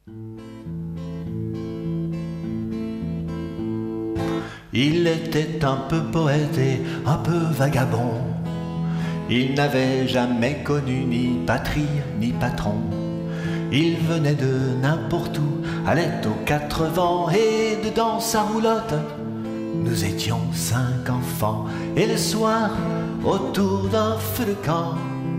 Il était un peu poète et un peu vagabond. Il n'avait jamais connu ni patrie ni patron. Il venait de n'importe où, allait aux quatre vents, et dedans sa roulotte, nous étions 5 enfants. Et le soir, autour d'un feu de camp,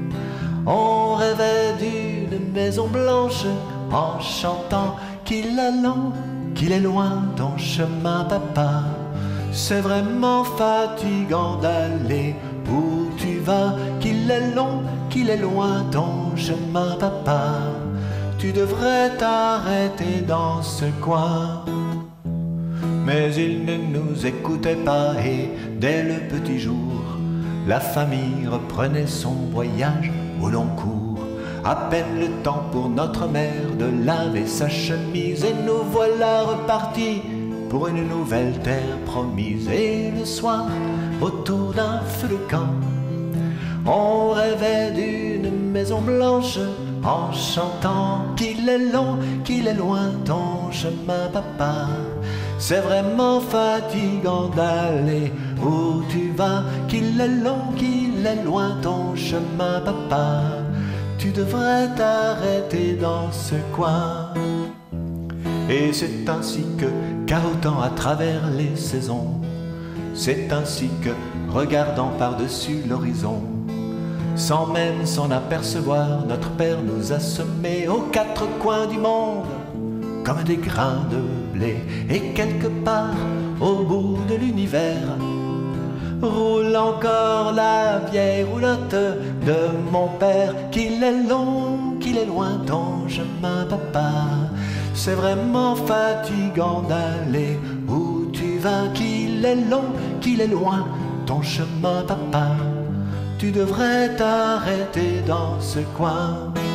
on rêvait d'une maison blanche en chantant qu'il est long, qu'il est loin ton chemin, papa. C'est vraiment fatigant d'aller où tu vas, qu'il est long, qu'il est loin ton chemin, papa. Tu devrais t'arrêter dans ce coin. Mais il ne nous écoutait pas et dès le petit jour, la famille reprenait son voyage au long cours. À peine le temps pour notre mère de laver sa chemise, et nous voilà repartis pour une nouvelle terre promise. Et le soir, autour d'un feu de camp, on rêvait d'une maison blanche en chantant qu'il est long, qu'il est loin ton chemin, papa. C'est vraiment fatigant d'aller où tu vas, qu'il est long, qu'il est loin ton chemin, papa. Tu devrais t'arrêter dans ce coin. Et c'est ainsi que, cahotant à travers les saisons, c'est ainsi que, regardant par-dessus l'horizon, sans même s'en apercevoir, notre père nous a semés aux 4 coins du monde comme des grains de blé. Et quelque part au bout de l'univers roule encore la vieille roulotte de mon père. Qu'il est long, qu'il est loin ton chemin, papa. C'est vraiment fatigant d'aller où tu vas, qu'il est long, qu'il est loin ton chemin, papa. Tu devrais t'arrêter dans ce coin.